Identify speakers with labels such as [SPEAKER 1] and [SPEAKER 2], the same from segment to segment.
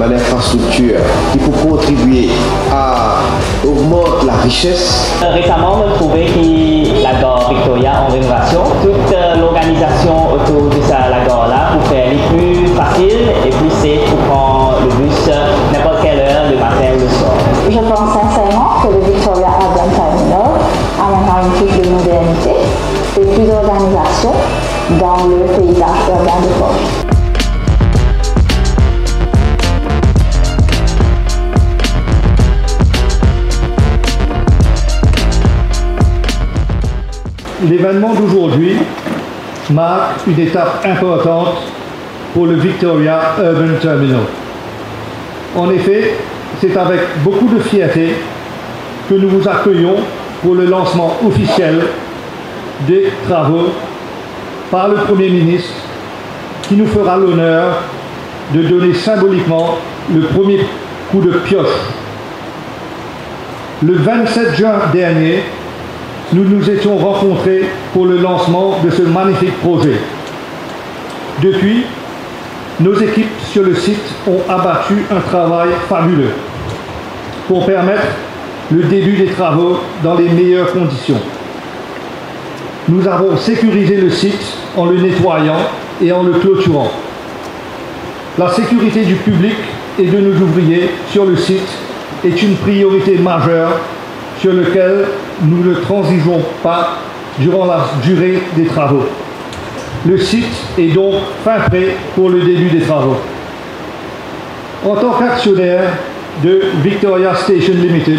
[SPEAKER 1] éléments d'infrastructure qui peut contribuer à augmenter la richesse.
[SPEAKER 2] Récemment, on a trouvé que la gare Victoria en rénovation. Toute l'organisation autour de la gare-là pour faire les plus facile et plus safe pour prendre le bus n'importe quelle heure, le matin ou le soir.
[SPEAKER 3] Je pense sincèrement que le Victoria Urban Terminal amènera une touche de modernité et plus d'organisation dans le paysage urbain de Port-Louis.
[SPEAKER 4] L'événement d'aujourd'hui marque une étape importante pour le Victoria Urban Terminal. En effet, c'est avec beaucoup de fierté que nous vous accueillons pour le lancement officiel des travaux par le Premier ministre qui nous fera l'honneur de donner symboliquement le premier coup de pioche. Le 27 juin dernier, nous nous étions rencontrés pour le lancement de ce magnifique projet. Depuis, nos équipes sur le site ont abattu un travail fabuleux pour permettre le début des travaux dans les meilleures conditions. Nous avons sécurisé le site en le nettoyant et en le clôturant. La sécurité du public et de nos ouvriers sur le site est une priorité majeure sur laquelle nous ne transigeons pas durant la durée des travaux. Le site est donc fin prêt pour le début des travaux. En tant qu'actionnaire de Victoria Station Limited,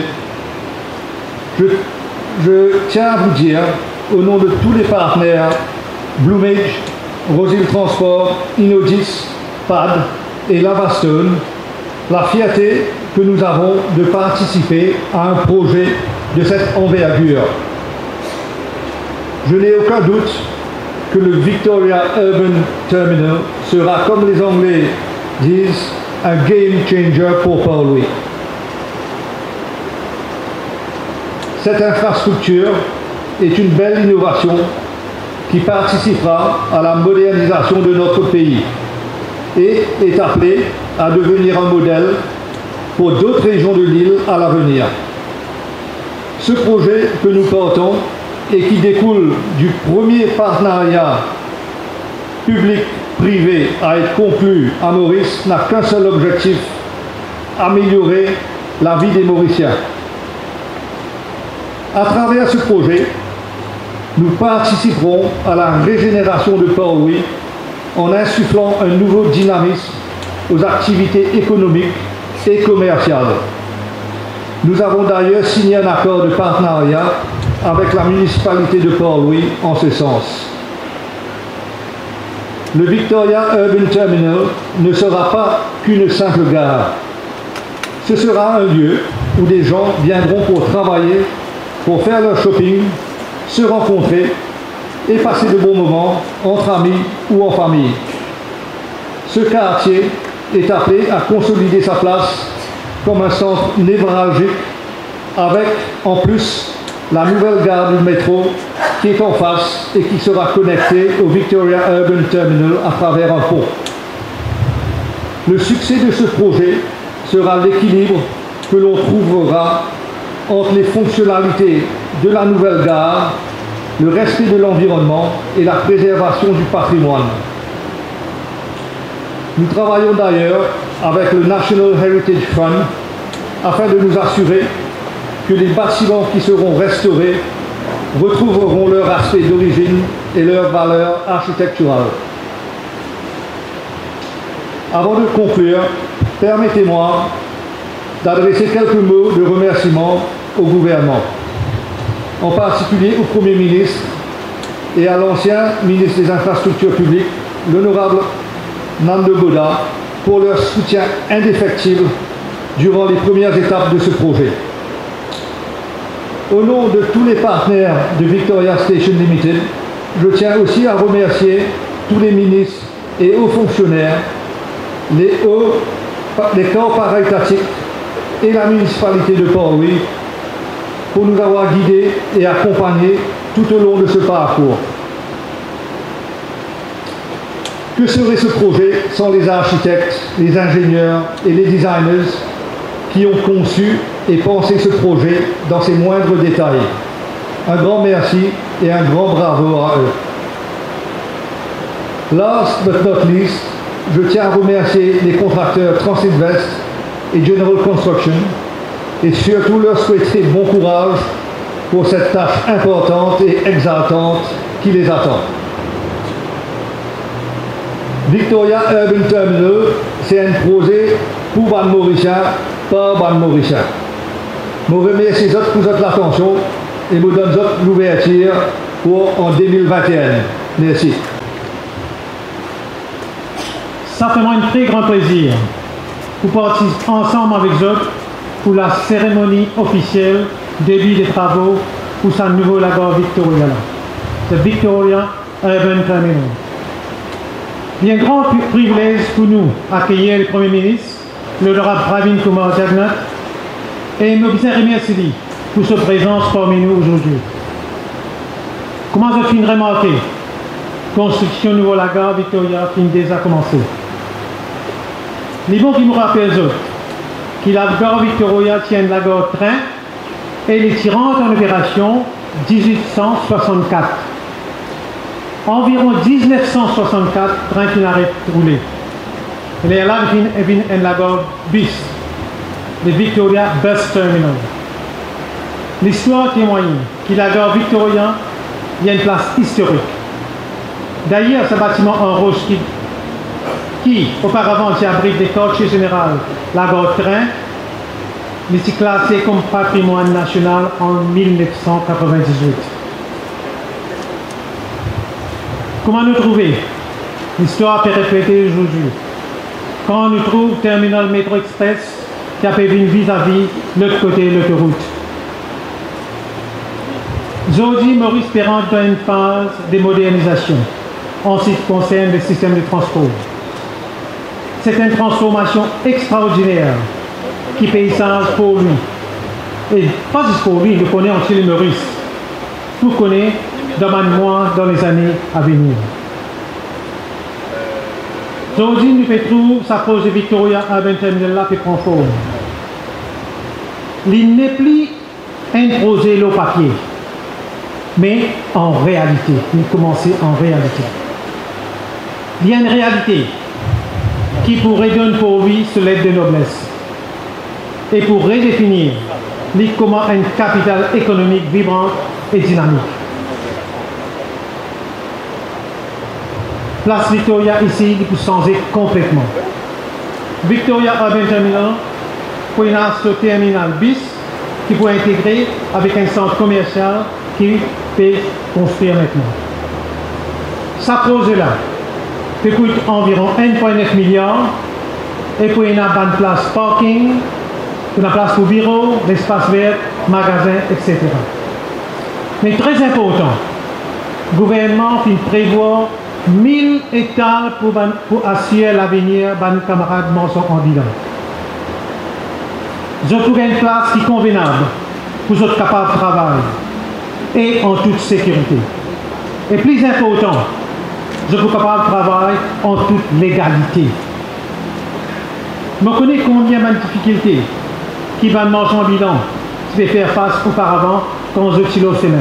[SPEAKER 4] je tiens à vous dire, au nom de tous les partenaires, Bloomage, Rosil Transport, Inodis, PAD et Lavastone, la fierté que nous avons de participer à un projet de cette envergure. Je n'ai aucun doute que le Victoria Urban Terminal sera, comme les Anglais disent, un game changer pour Port-Louis. Cette infrastructure est une belle innovation qui participera à la modernisation de notre pays et est appelée à devenir un modèle pour d'autres régions de l'île à l'avenir. Ce projet que nous portons et qui découle du premier partenariat public-privé à être conclu à Maurice n'a qu'un seul objectif, améliorer la vie des Mauriciens. À travers ce projet, nous participerons à la régénération de Port-Louis en insufflant un nouveau dynamisme aux activités économiques et commerciales. Nous avons d'ailleurs signé un accord de partenariat avec la municipalité de Port-Louis en ce sens. Le Victoria Urban Terminal ne sera pas qu'une simple gare. Ce sera un lieu où des gens viendront pour travailler, pour faire leur shopping, se rencontrer et passer de bons moments entre amis ou en famille. Ce quartier est appelé à consolider sa place comme un centre névralgique avec en plus la nouvelle gare du métro qui est en face et qui sera connectée au Victoria Urban Terminal à travers un pont. Le succès de ce projet sera l'équilibre que l'on trouvera entre les fonctionnalités de la nouvelle gare, le respect de l'environnement et la préservation du patrimoine. Nous travaillons d'ailleurs avec le National Heritage Fund afin de nous assurer que les bâtiments qui seront restaurés retrouveront leur aspect d'origine et leur valeur architecturale. Avant de conclure, permettez-moi d'adresser quelques mots de remerciement au gouvernement, en particulier au Premier ministre et à l'ancien ministre des Infrastructures publiques, l'honorable Nando Boda, pour leur soutien indéfectible durant les premières étapes de ce projet. Au nom de tous les partenaires de Victoria Station Limited, je tiens aussi à remercier tous les ministres et hauts fonctionnaires, les corps paraétatiques et la municipalité de Port-Louis pour nous avoir guidés et accompagnés tout au long de ce parcours. Que serait ce projet sans les architectes, les ingénieurs et les designers qui ont conçu et pensé ce projet dans ses moindres détails? Un grand merci et un grand bravo à eux. Last but not least, je tiens à remercier les contracteurs Transinvest et General Construction et surtout leur souhaiter bon courage pour cette tâche importante et exaltante qui les attend. Victoria Urban Terminal, c'est un projet pour Ban Mauricien, par Ban Mauricien. Je remercie pour votre attention et vous donne l'ouverture pour en 2021. Merci.
[SPEAKER 5] Ça fait moi un très grand plaisir pour participer ensemble avec vous pour la cérémonie officielle début des travaux pour sa nouveau lago Victoria. C'est Victoria Urban Terminal. Il y a un grand privilège pour nous d'accueillir le Premier ministre, l'honorable Pravin Kumar Jagannath, et nous bien remercier pour sa présence parmi nous aujourd'hui. Comment je finis remarquer? Construction du nouveau lago Victoria qui a déjà commencé. Les bons qui nous rappellent que la gare Victoria tient la gare train et les tirant en opération 1864. Environ 1964, train qui n'arrête de rouler. Et là, il y a la gare bus, le Victoria Bus Terminal. L'histoire témoigne que la gare Victoria il y a une place historique. D'ailleurs, ce bâtiment en roche qui auparavant abrite des quartiers généraux, la gare train, il est classé comme patrimoine national en 1998. Comment nous trouver? L'histoire peut répéter aujourd'hui. Quand nous trouvons Terminal Métro Express qui a fait vis-à-vis l'autre côté de l'autoroute. Aujourd'hui, Maurice Perrin dans une phase de modernisation en ce qui concerne le système de transport. C'est une transformation extraordinaire qui paysage pour lui. Et pas juste pour lui, il connaît entier le Maurice. Vous connaissez dans les années à venir. Aujourd'hui, nous faisons sa projet Victoria Urban Terminal qui prend forme. Il n'est plus un projet au papier, mais en réalité. Il commence en réalité. Il y a une réalité qui pourrait donner pour lui ce lettre de noblesse et pour redéfinir comment une capitale économique vibrante et dynamique. Place Victoria ici, il peut changer complètement. Victoria Urban Terminal, pour une terminal bis qui peut intégrer avec un centre commercial qui peut construire maintenant. Ce projet-là coûte environ 1,9 milliard et pour une place parking, une place pour bureau, l'espace vert, magasin, etc. Mais très important, le gouvernement prévoit 1000 hectares pour assurer l'avenir de nos camarades morts en bilan. Je trouve une place qui est convenable pour être capable de travailler et en toute sécurité. Et plus important, je suis capable de travailler en toute légalité. Je connais combien de difficultés qui va manger en bilan je vais faire face auparavant quand je suis au semaine.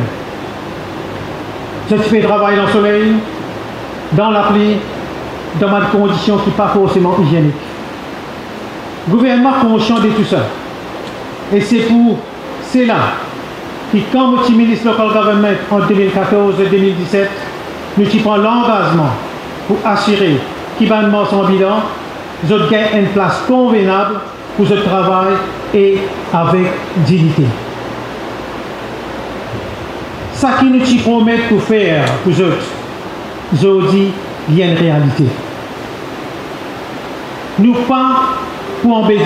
[SPEAKER 5] Je fais travailler dans le soleil, dans la pluie, dans des conditions qui ne sont pas forcément hygiéniques. Le gouvernement est conscient de tout ça. Et c'est là que, quand je suis ministre local government en 2014 et 2017, nous prenons l'engagement pour assurer qu'il va nous en bilan, je gagne une place convenable pour ce travail et avec dignité. Ce qui nous promet pour faire pour eux, je dis, il y a une réalité. Nous pas pour embêter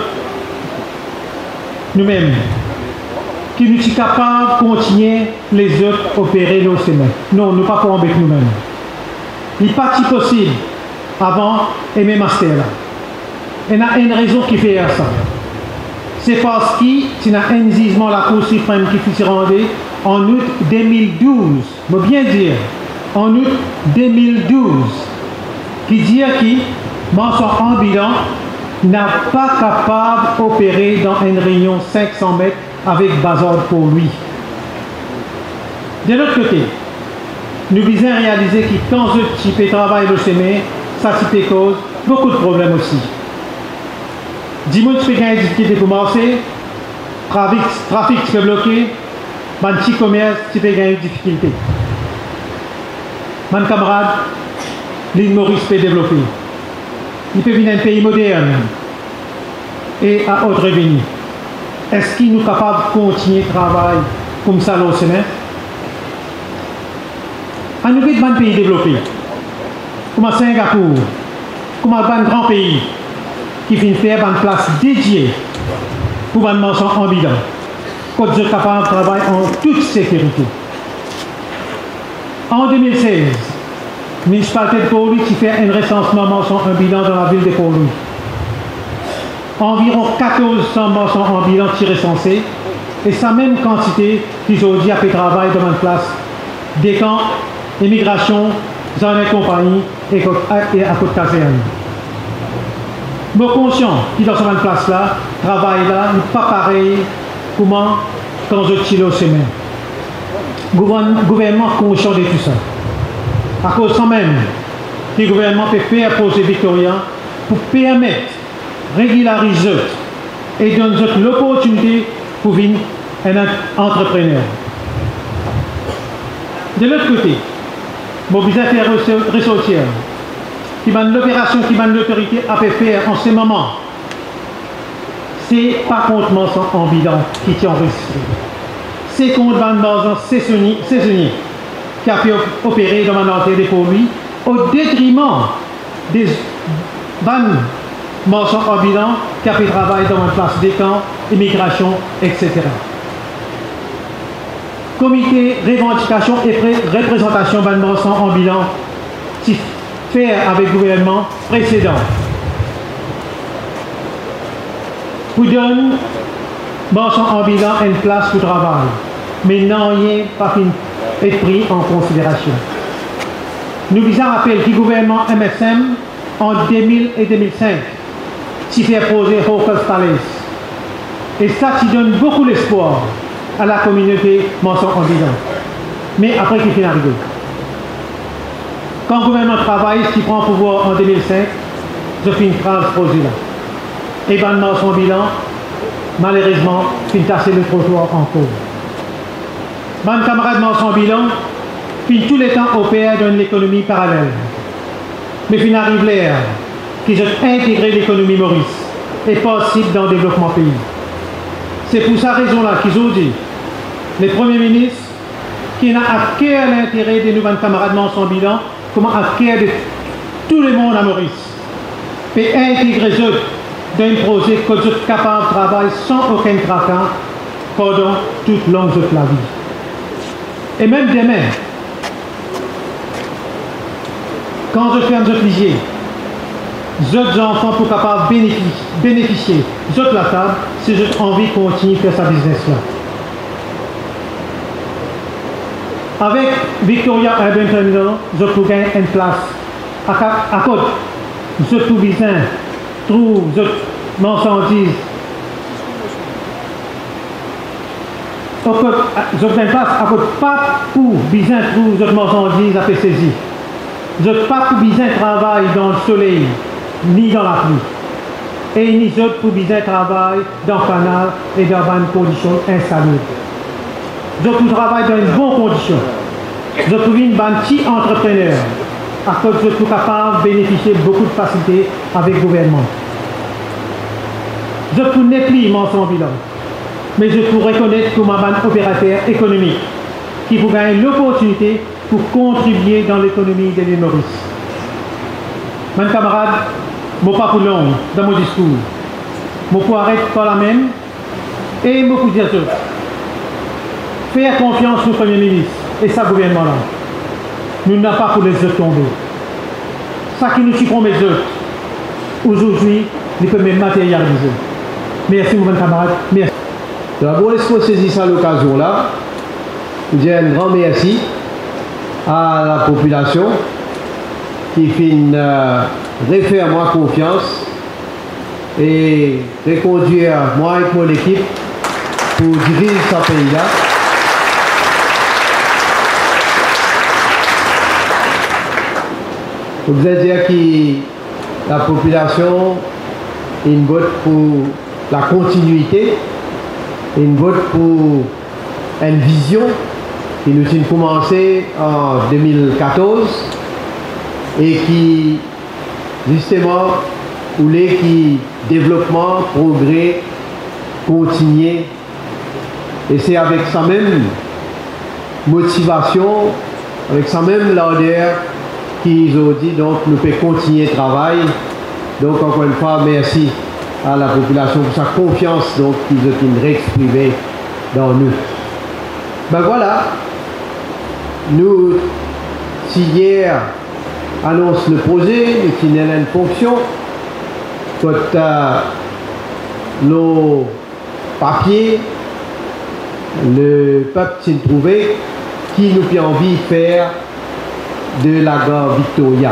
[SPEAKER 5] nous-mêmes, qui nous sommes capables de continuer les autres à opérer nos semaines. Non, nous pas pour embêter nous-mêmes. Il n'est pas possible avant et même à ce là. Il y a une raison qui fait ça. C'est parce qu'il y a un jugement la Cour suprême qui s'est rendu en août 2012. Je veux bien dire, en août 2012, qui dit qui, mention en bilan, n'a pas capable d'opérer dans une réunion 500 mètres avec bazar pour lui. De l'autre côté, nous visons réaliser que quand ce type de travail le chemin, ça type cause beaucoup de problèmes aussi. 10 000 qui ont des difficultés pour marcher, trafic qui peut bloquer, un petit commerce qui peut gagner des difficultés. Mon camarade, l'île Maurice peut développer. Il peut venir d'un pays moderne et à haute revenu. Est-ce qu'il est capable de continuer le travail comme ça au semaine? On nous veut un pays développé, comme Singapour, comme un grand pays qui finit faire une place dédiée pour une mention en bilan, quand vous êtes capable de travailler en toute sécurité. En 2016, la municipalité de Port-Louis qui fait un recensement mention en bilan dans la ville de Port-Louis. Environ 1400 mentions en bilan qui recensées et sa même quantité qu'ils ont dit à travail dans une place des camps, immigration, dans les compagnies et à côté de caserne. Nous sommes conscients que dans cette place-là, le travail là n'est pas pareil comment quand je tire au chemin. Le gouvernement est conscient de tout ça. À cause de ça même, le gouvernement peut faire projet Victoria pour permettre de régulariser et donner l'opportunité pour devenir un entrepreneur. De l'autre côté, mon business ressortir, qui m'a l'opération, qui m'a l'autorité à faire en ce moment, c'est pas contre mention en bilan qui est enregistré. C'est contre un mention saisonnier qui a pu opérer dans ma entrée pour lui, au détriment des vannes mention en bilan qui a pu travailler dans une place des camps, immigration, etc. Comité revendication et représentation vannes mention en bilan qui fait avec le gouvernement précédent. Vous donne mention en bilan une place pour travail, mais non rien pas être pris en considération. Nous visons à rappeler que le gouvernement MSM en 2000 et 2005 qui fait poser Hawkers Palace. Et ça qui donne beaucoup d'espoir à la communauté mention en bilan. Mais après qu'il finit arrivé. Quand le gouvernement travaille, ce qui prend pouvoir en 2005, je fais une phrase posée là. Et ben mention en bilan, malheureusement, il tasser le trottoir en cours. Mon camarade mention en bilan, puis tous les temps opère dans l'économie parallèle. Mais puis arrive l'ère qu'ils ont intégré l'économie Maurice et possible dans le développement pays. C'est pour cette raison-là qu'ils ont dit, les premiers ministres, qui n'ont à cœur l'intérêt des nouveaux camarades mention en bilan, comment à cœur de tout le monde à Maurice, et intégrer eux dans un projet que vous êtes capable de travailler sans aucun tracas pendant toute longue de la vie. Et même demain, quand je ferme votre lisier, d'autres enfants pour capables bénéficier, d'autres la table, si j'ai envie de continuer à faire sa business-là. Avec Victoria Urban Terminal, je peux gagner une place à côté. Je peux bien trouver d'autres marchandises. Je peux une place à côté, pas pour bien trouver d'autres marchandises à faire saisir. Je ne peux pas pour bien travailler dans le soleil, ni dans la pluie. Et ni autres pour bien travailler dans le canal et dans bonnes conditions installées. Je peux travailler dans une bonne condition. Je peux être un petit entrepreneur. À cause je suis capable de bénéficier de beaucoup de facilités avec le gouvernement. Je peux ne plus mention bilan. Mais je peux reconnaître comme un opérateur économique qui peut gagner l'opportunité pour contribuer dans l'économie de l'île Maurice. Mes camarades, je ne vais pas pour long dans mon discours. Je peux arrêter par la même et je peux dire ça. Faire confiance au Premier ministre et sa gouvernement-là. Nous n'avons pas pour les autres tomber. Ça qui nous promet les autres, aujourd'hui, nous pouvons même matérialiser. Merci, mon camarade. Merci.
[SPEAKER 6] D'abord, laisse-moi saisir ça l'occasion-là. Je dis un grand merci à la population qui fin refaire moi confiance et reconduire moi et mon équipe pour diriger ce pays-là. Vous allez dire que la population une vote pour la continuité, une vote pour une vision qui nous a commencé en 2014 et qui justement voulait que développement, progrès, continue. Et c'est avec sa même motivation, avec sa même ardeur qu'ils ont dit donc nous pouvons continuer le travail. Donc encore une fois, merci à la population pour sa confiance donc qu'ils ont réexprimée dans nous. Ben voilà, nous, si hier annonce le projet, nous tenons une fonction, quand nos papiers, le peuple s'est trouvé, qui nous a envie de faire de la gare Victoria.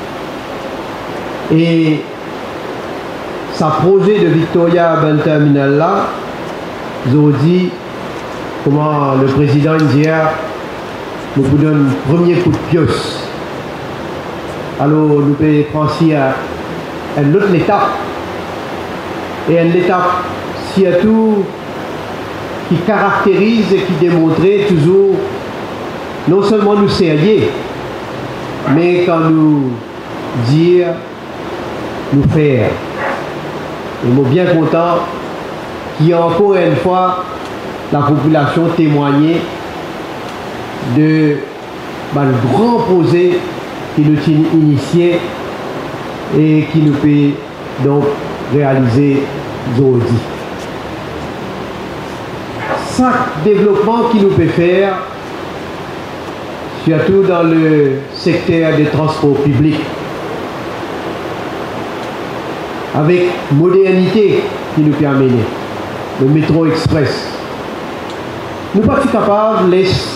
[SPEAKER 6] Et ce projet de Victoria ben terminal là, ils ont dit comment le président indien nous donne un premier coup de pioche. Alors nous pouvons franchir une autre étape. Et une étape surtout qui caractérise et qui démontre toujours non seulement nous sérieux, mais quand nous dire, nous faire. Et nous sommes bien contents qu'il y ait encore une fois la population témoigner de le grand projet qui nous a initié et qui nous peut donc réaliser aujourd'hui. Chaque développement qui nous peut faire, surtout dans le secteur des transports publics, avec modernité qui nous peut amener, le métro express. Nous ne sommes pas capables de laisser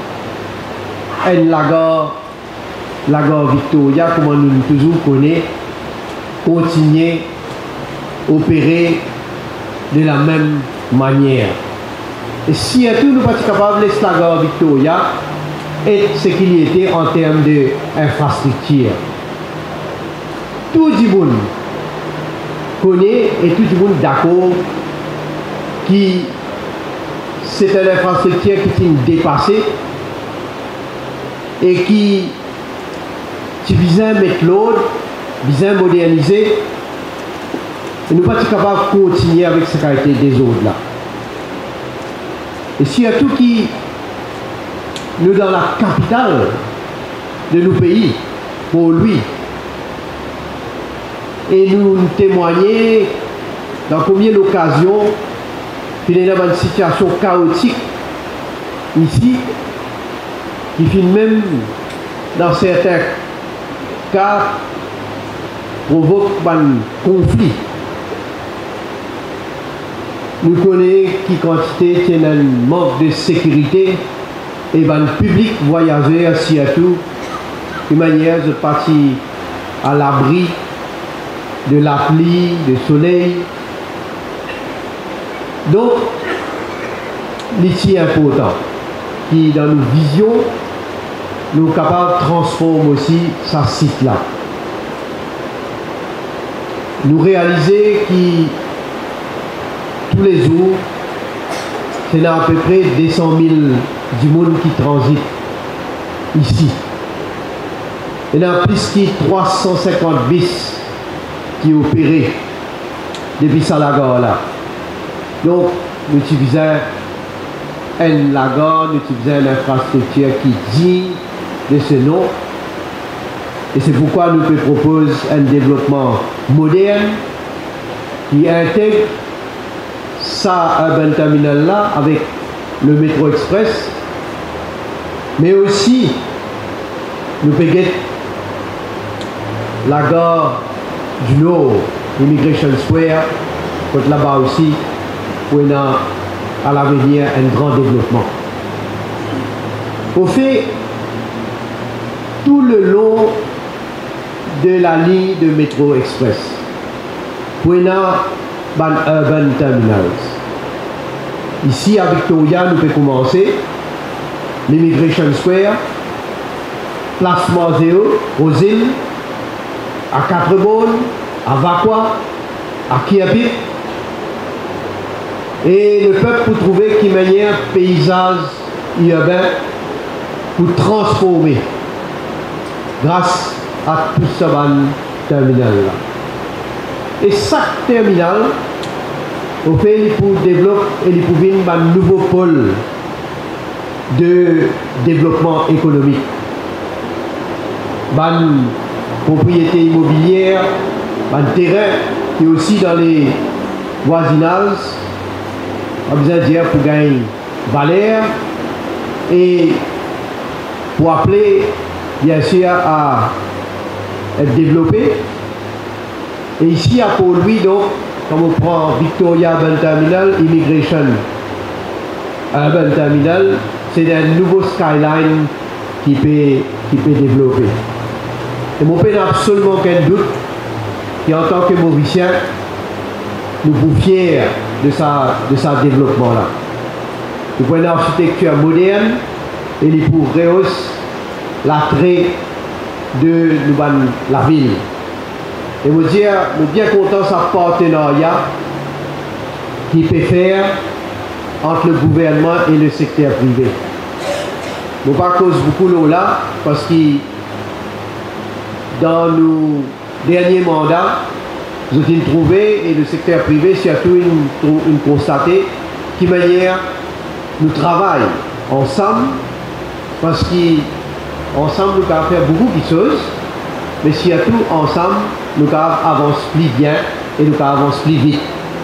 [SPEAKER 6] la gare Victoria, comme nous toujours connaissons, continuer à opérer de la même manière. Et surtout, nous ne sommes pas capables de laisser la gare Victoria être ce qu'il était en termes d'infrastructure. Tout le monde connaît et tout le monde d'accord qui c'est une infrastructure qui est dépassée et qui vise à mettre l'autre, vise à moderniser. Et nous ne sommes pas capables de continuer avec ce qualité des autres là. Et surtout qui nous dans la capitale de nos pays, pour lui. Et nous témoigner dans combien d'occasions qu'il est dans une situation chaotique ici, qui finit même dans certains cas provoque un conflit. Nous connaissons qui quantité tient un manque de sécurité et le public voyageur surtout de manière de partir à l'abri de la pluie, du soleil. Donc, c'est important qui dans nos visions, nous sommes capables de transformer aussi ce site-là. Nous réaliser que tous les jours, c'est à peu près 200 000 du monde qui transite ici. Il y a plus que 350 bis qui opèrent depuis ça la gare là. Donc, nous utilisons la gare, nous utilisons une infrastructure qui dit de ce nom. Et c'est pourquoi nous proposons un développement moderne qui intègre ça urban terminal là avec le métro express, mais aussi nous pouvons la gare du Nord, Immigration Square, là-bas aussi, où on a à l'avenir un grand développement. Au fait, tout le long de la ligne de métro express. Pour ban urban terminals. Ici à Victoria, nous pouvons commencer l'Immigration Square, Place Marzéo, aux îles, à Quatre-Bonnes, à Vaqua, à Kiapit. Et le peuple pour trouver qui manière paysage urbain pour transformer grâce à tout ce terminal là. Et chaque terminal au fait pour développer et pour venir un nouveau pôle de développement économique. Ban propriété immobilière, ban terrain qui est aussi dans les voisinages, on a besoin de dire pour gagner valeur et pour appeler bien sûr à être développé. Et ici à Port-Louis, donc, comme on prend Victoria Urban Terminal, Immigration Urban Terminal, c'est un nouveau skyline qui peut développer. Et mon père n'a absolument aucun doute qu'en tant que Mauricien, nous sommes fiers de sa développement-là. Nous prenons une architecture moderne et nous pour rehausser l'attrait de la ville. Et vous dire, nous sommes bien contents de ce partenariat qui peut faire entre le gouvernement et le secteur privé. Nous ne pas cause beaucoup là parce que dans nos derniers mandats, nous avons trouvé, et le secteur privé surtout une constaté, qui manière nous travaillons ensemble parce qu'ensemble nous pouvons faire beaucoup de choses, mais surtout ensemble nous pouvons avancer plus bien et nous pouvons avancer plus vite.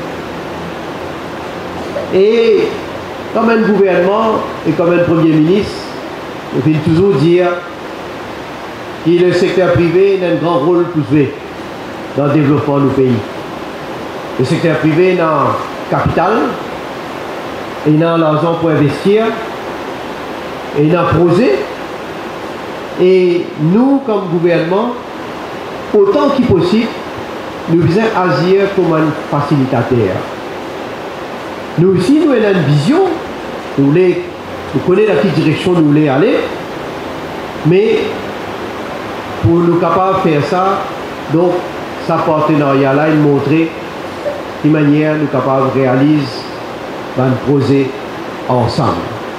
[SPEAKER 6] Et comme un gouvernement et comme un premier ministre, on peut toujours dire que le secteur privé a un grand rôle pour jouer dans le développement de nos pays. Le secteur privé a capital, il a l'argent pour investir, et il a projet. Et nous, comme gouvernement, autant qu'il possible, nous faisons agir comme un facilitateur. Nous aussi, nous avons une vision, nous connaissons dans quelle direction nous voulons aller, mais pour nous capables de faire ça, donc, ce partenariat-là, il montrait de manière nous capables de réaliser un projet ensemble.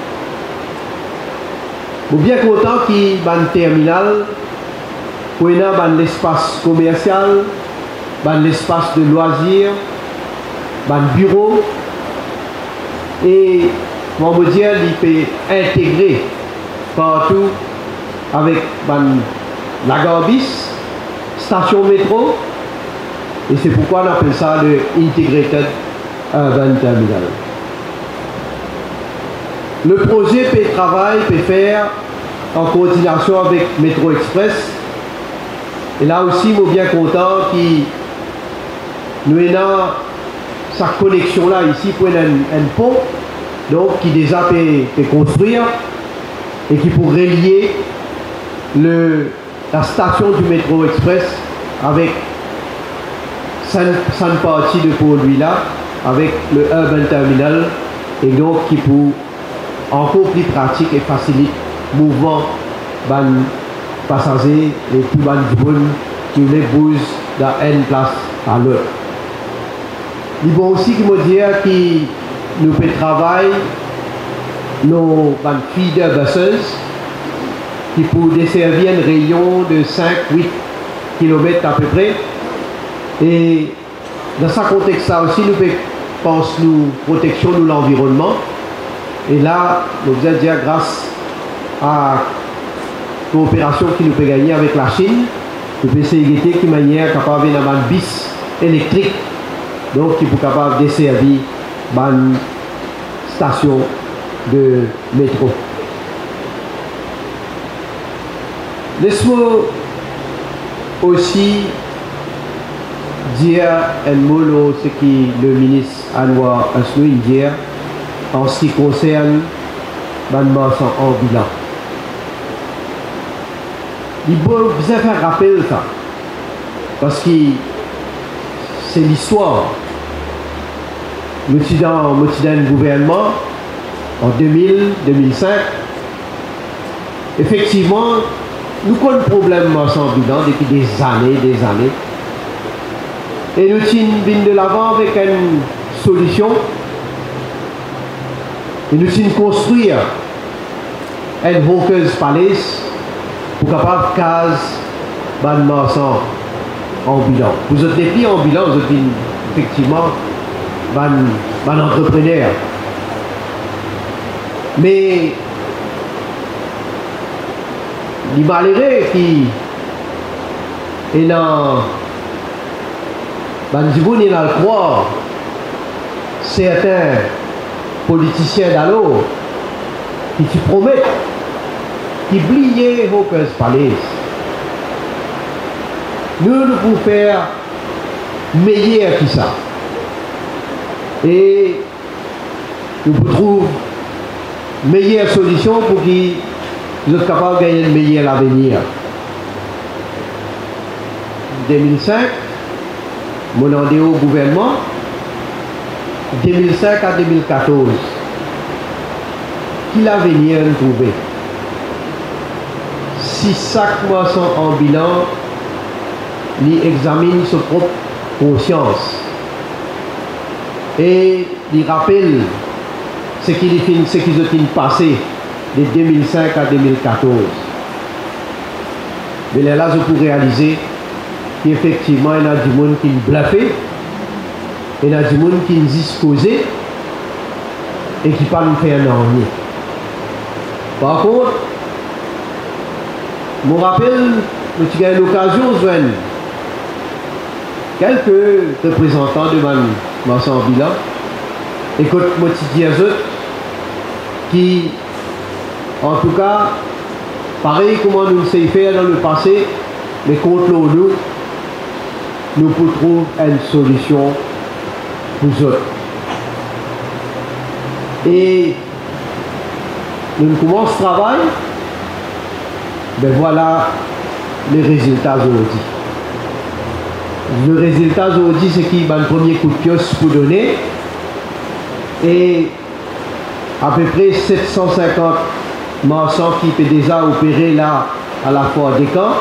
[SPEAKER 6] Nous sommes bien contents qu'il y ait un terminal, pour y avoir un espace commercial, un espace de loisirs, un bureau, et on va dire qu'il peut intégrer partout avec la gare bis, station métro, et c'est pourquoi on appelle ça le Integrated Urban Terminal. Le projet peut travailler, peut faire en coordination avec Métro Express. Et là aussi, nous sommes bien contents qu'il nous ayons sa connexion là ici pour un pont, donc qui déjà peut construire et qui pourrait relier la station du Métro Express avec cette partie de Port-Louis là, avec le Urban Terminal, et donc qui pour encore plus pratique et facilite le mouvement des passagers et tout le monde qui les bouge dans une place à l'autre. Il faut aussi me dire que nous pouvons travailler nos feeder buses qui pour desservir un rayon de 5-8 km à peu près. Et dans ce contexte-là aussi, nous pouvons penser nous protection de l'environnement. Et là, nous allons dire grâce à la coopération qui nous peut gagner avec la Chine, nous pouvons essayer de qui manière capable d'avoir un bis électrique, donc qui peut capable de desservir une station de métro. Laisse-moi aussi dire un mot de ce que le ministre Anwar Asloui dit en ce qui concerne le marchand ambulant. Il faut bien faire rappel ça. parce que c'est l'histoire. Nous sommes dans le gouvernement en 2000-2005. Effectivement, nous avons un problème ensemble depuis des années. Et nous sommes de l'avant avec une solution. Et nous sommes construire un Hawkers Palace pour capable de case en bilan. Vous êtes des filles en bilan, vous êtes effectivement un entrepreneur. Mais les malheureux qui est dans le croire, certains politiciens d'alors qui te promettent qui oubliaient Hawkers Palace. Nous pouvons faire meilleur que ça. Et nous pouvons trouver une meilleure solution pour qu'ils soient capables de gagner le meilleur avenir. En 2005, mon andé au gouvernement, 2005 à 2014, qui l'avenir nous trouver? Si chaque moisson en bilan, il examine sa propre conscience et il rappelle ce qui ont passé de 2005 à 2014. Mais là, je peux réaliser qu'effectivement, il y a du monde qui nous bluffé, il y a du monde qui nous disposé et qui ne peut pas nous faire rien. Par contre, je me rappelle, j'ai eu l'occasion de joindre quelques représentants de ma bilan et que moi je qui, en tout cas, pareil comment nous savons faire dans le passé, mais contre nous pouvons trouver une solution pour eux. Et nous commençons le travail, ben voilà les résultats aujourd'hui. Le résultat aujourd'hui, c'est qu'il y a un premier coup de pioche pour donner. Et à peu près 750 marchands qui peuvent déjà opérer là à la foire des camps.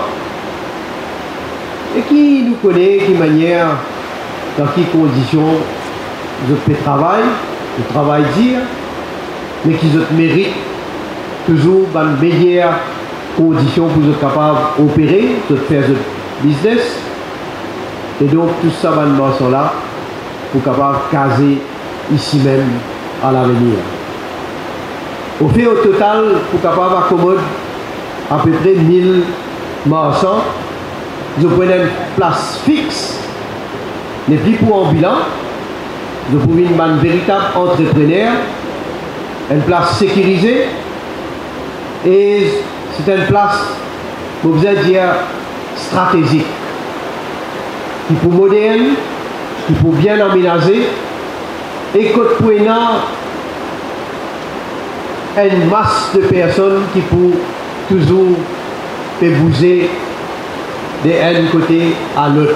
[SPEAKER 6] Et qui nous connaît, qui manière, dans quelles conditions je peux travailler, le travail dire, mais qui mérite toujours dans les meilleures conditions pour être capable d'opérer, de faire le business. Et donc tout ça va sont là pour capable caser ici même à l'avenir. Au fait au total, pour capable accommoder à peu près 1000 marchands, je prenais une place fixe, mais plus pour un bilan, je pouvais une véritable entrepreneur, une place sécurisée, et c'est une place, vous allez dire, stratégique, qui pour moderne, qui pour bien aménager, et que pour une masse de personnes qui pour toujours peut bouger d'un côté à l'autre.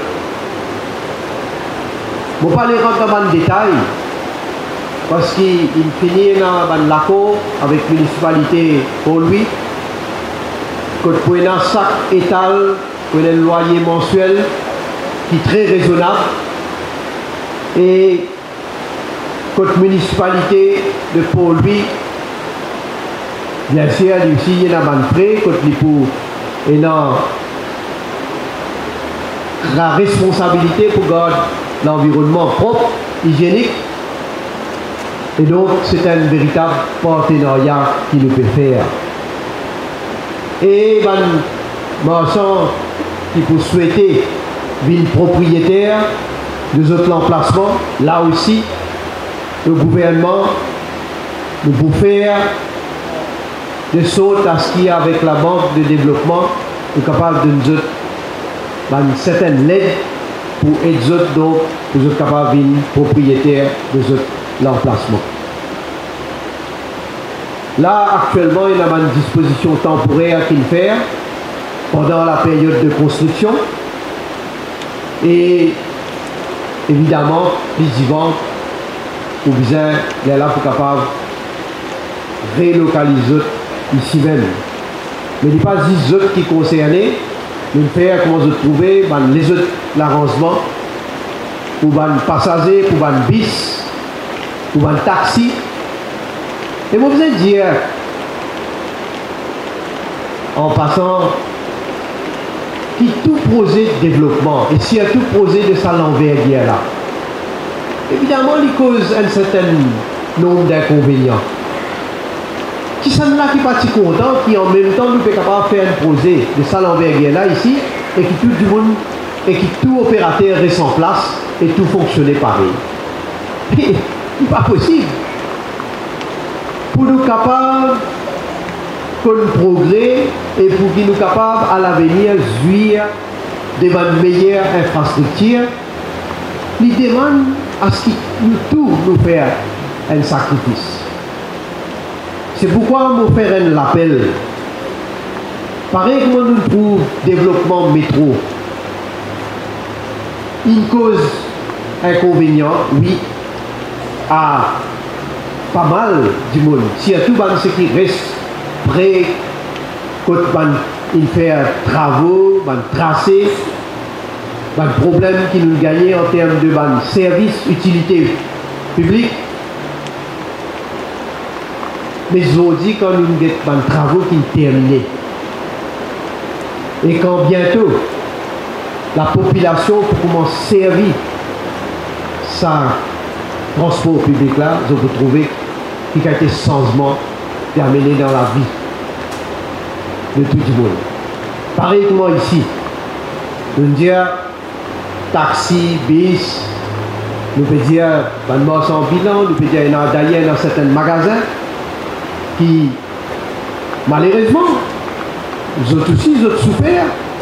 [SPEAKER 6] Je ne vais pas aller rentrer dans le détail, parce qu'il finit dans l'accord avec la municipalité pour lui, que pour chaque étal, pour un loyer mensuel qui est très raisonnable, et que la municipalité de pour lui, bien sûr, aussi, il y a un frais, que il a la responsabilité pour garder l'environnement propre, hygiénique. Et donc, c'est un véritable partenariat qui nous peut faire. Et marchand qui peut souhaiter ville propriétaire de autres emplacements, là aussi, le gouvernement nous peut faire des sauts à ce qui est avec la banque de développement, est capable de nous donner une certaine aide pour aider les autres, donc, pour être capable de devenir propriétaire de l'emplacement. Là, actuellement, il y a une disposition temporaire qu'il fait pendant la période de construction. Et évidemment, plus vivant, ou bien il est là pour capable de relocaliser ici même. Mais il n'est pas les autres qui sont concernés, mais faire comment se trouver les autres l'arrangement pour les passagers, pour les bis, pour les taxis. Et moi, je veux dire, en passant, qui tout projet de développement, et si tout projet de ça l'envergure là, évidemment, il cause un certain nombre d'inconvénients. Qui sont là qui sont contents, qui en même temps nous sommes capables de faire un projet de ça l'envergure là ici, et qui tout du monde, et qui tout opérateur reste en place, et tout fonctionner pareil. C'est pas possible. Pour nous capables de progrès et pour qu'ils nous capables à l'avenir de jouir de meilleures infrastructures, ils demandent à ce qu'ils nous nous faire un sacrifice. C'est pourquoi nous faisons un appel. Pareil comme nous trouvons développement métro, une cause inconvénient, oui, à pas mal du monde. Surtout ceux qui restent près quand ils font travaux, tracés, problèmes qui nous gagnent en termes de services, utilité publique. Mais je vous dis quand nous avons des travaux qui sont terminés. Et quand bientôt la population pour commencer à servir ça transport public là, je vous trouver qu'il y a été changement terminé dans la vie de tout le monde. Pareillement ici, nous dire taxi, bus, nous pouvons dire marchand bilan, nous pouvons dire d'ailleurs dans certains magasins qui malheureusement nous autres aussi nous souffert,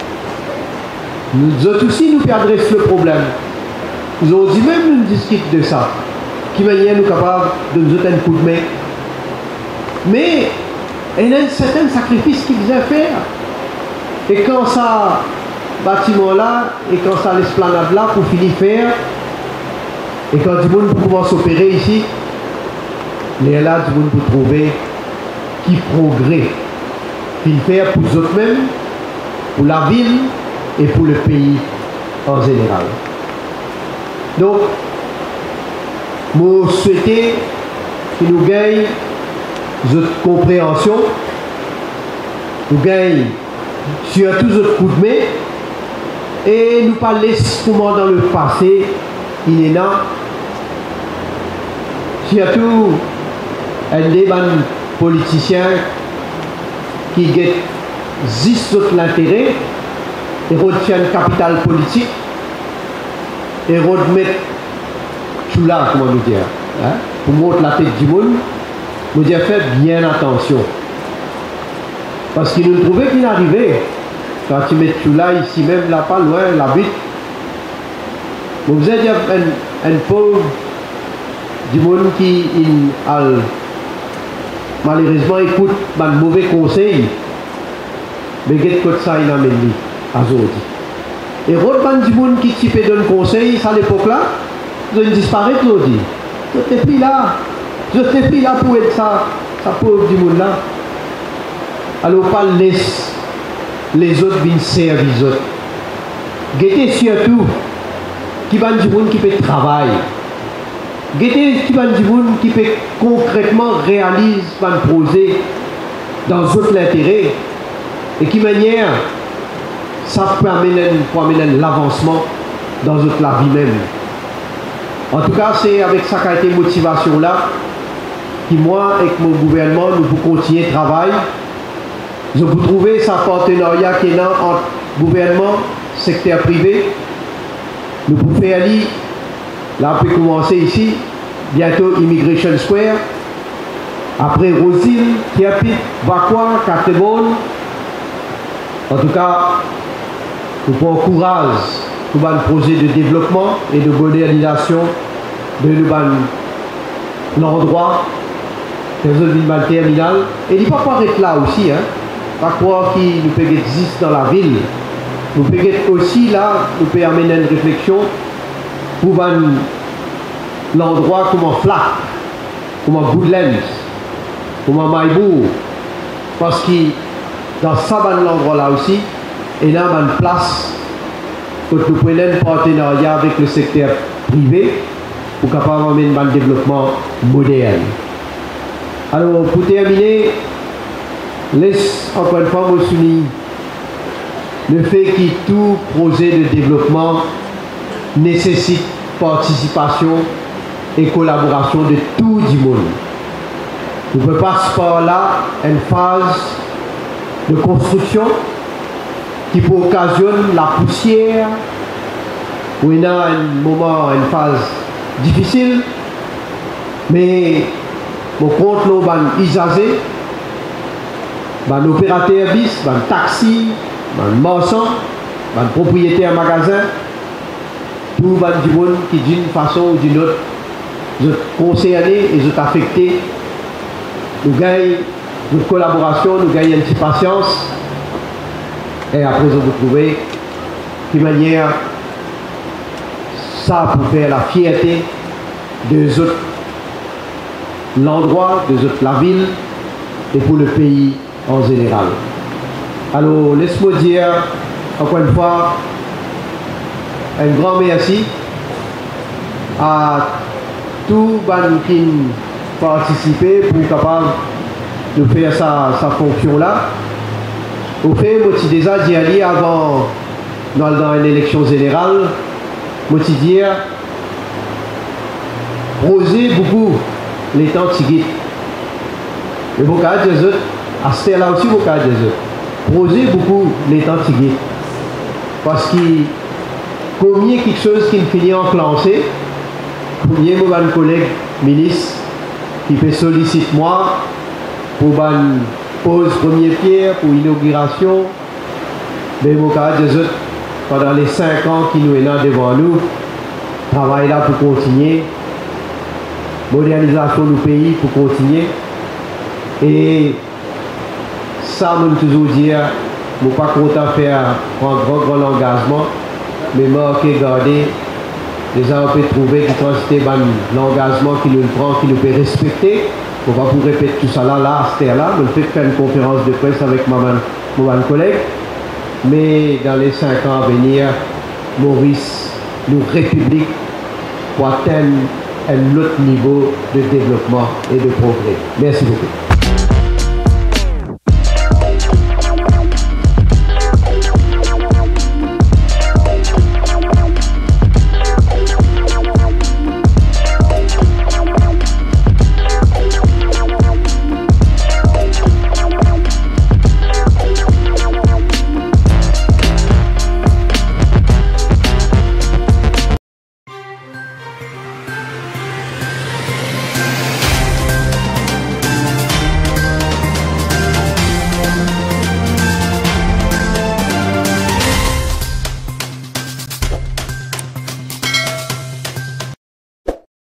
[SPEAKER 6] nous autres aussi nous adressent le problème. Nous avons dit même nous discutons de ça. Qui manière nous capables de nous donner un coup de main. Mais il y a un certain sacrifice qu'ils faisaient faire. Et quand ça, bâtiment là, et quand ça, l'esplanade là, pour finir faire, et quand du monde pour pouvoir s'opérer ici, il y a là du monde pour trouver qui progrès, qu'il fait pour eux autres mêmes, pour la ville et pour le pays en général. Donc, je souhaite que nous gagnions notre compréhension, nous gagnions surtout notre coup de main, et nous pas laisser comment dans le passé, il est là, surtout un débat politicien qui a juste l'intérêt et retient le capital politique et remettre tout là, comment nous dire, hein, pour montrer la tête du monde, nous dire faites bien attention. Parce qu'il nous trouvait qu'il arrivait, quand tu mets tout là, ici même, là, pas loin, la butte, vous êtes un pauvre du monde qui malheureusement écoute un mauvais conseil, mais qu'est-ce que ça il amène lui à aujourd'hui. Et l'autre du monde qui type donne conseil à l'époque là, ils ont disparu aujourd'hui. Je t'ai pris là pour être ça pauvre du monde là. Alors pas laisse les autres venir servir les autres. Guettez surtout qui va du monde qui peut travailler. Guettez qui va du monde qui peut concrètement réaliser un projet dans d'autres intérêts et qui manière ça peut amener l'avancement dans toute la vie même. En tout cas, c'est avec ça qu'a été motivation là que moi et mon gouvernement nous pouvons continuer le travail. Je vous trouver ce partenariat qui est là entre gouvernement, secteur privé. Nous pouvons faire aller, là on peut commencer ici, bientôt Immigration Square, après Rosine, Kiapit, Bakwa, Catebonne. En tout cas, nous pouvons encourager tout un projet de développement et de modernisation de l'endroit, des zones terminales. Et il ne faut pas être là aussi, hein. Pas croire qu'il peut exister dans la ville. nous pouvons aussi là, nous pouvons amener une réflexion pour l'endroit comme Flac, comme Goodlands, comme Maïbourg, parce que dans ça, l'endroit là aussi, il y a une place pour nous prendre un partenariat avec le secteur privé pour capable amener un développement moderne. Alors, pour terminer, laisse encore une fois me souligner le fait que tout projet de développement nécessite participation et collaboration de tout le monde. On ne peut pas par là une phase de construction qui peut occasionner la poussière, où il y a un moment, une phase difficile, mais mon compte nous ban usagé, ban opérateur bis, ban taxi, ban marchand, ban propriétaire magasin, tout ban du monde qui d'une façon ou d'une autre, sont concernés et sont affectés. Nous gagnons notre collaboration, nous gagnons une petite patience, et après vous trouvez de manière ça pour faire la fierté des autres l'endroit, des autres la ville et pour le pays en général. Alors laisse-moi dire encore une fois un grand merci à tous ceux qui ont participé pour être capable de faire sa fonction là. Au fait, moi j'ai déjà dit aller avant dans une élection générale, moi j'ai dit poser beaucoup les temps de guide. Et vous avez des autres, à ce là aussi vous avez des autres. Poser beaucoup les temps de guide. Parce que combien quelque chose qui finit enclenché, combien mon collègue ministre qui peut solliciter moi pour pose première pierre, pour inauguration, mais mon cas des autres, pendant les 5 ans qui nous est là devant nous, travail là pour continuer, modernisation du pays pour continuer, et ça, je veux toujours dire, je ne suis pas content de faire un grand engagement, mais marquer, garder, déjà on peut trouver que quand c'était l'engagement qui nous prend, qui nous peut respecter. On va vous répéter tout ça là, à cette heure-là. Je vais faire une conférence de presse avec mon collègue. Mais dans les 5 ans à venir, Maurice, nous République, pour atteindre un autre niveau de développement et de progrès. Merci beaucoup.